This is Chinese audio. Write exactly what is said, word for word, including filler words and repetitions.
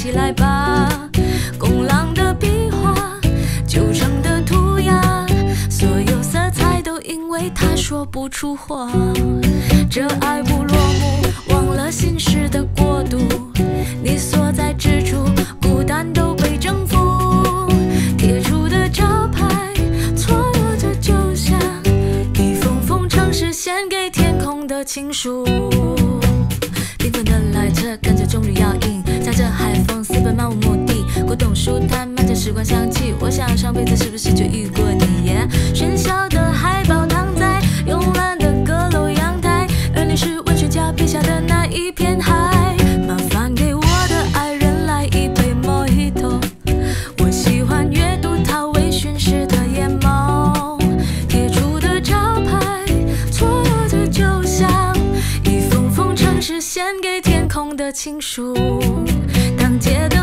起来吧。工廊的壁画，旧城的涂鸦，所有色彩都因为他说不出话。这爱不落幕，忘了心事的国度，你所在之处，孤单都被征服。贴出的招牌，错落着就像一封封城市献给天空的情书。缤纷的来车跟着棕榈摇影，夹着海风私奔漫无目的。古董书摊漫着时光香气，我想上辈子是不是就遇过你？ Yeah, 喧嚣的海报躺在慵懒的阁楼阳台，而你是温泉加笔下的那一片海。麻烦给我的爱人来一杯 Mojito， 我喜欢阅读他微醺时的眼眸。贴出的招牌，错落着就像一封封城市献给天空的情书。当街的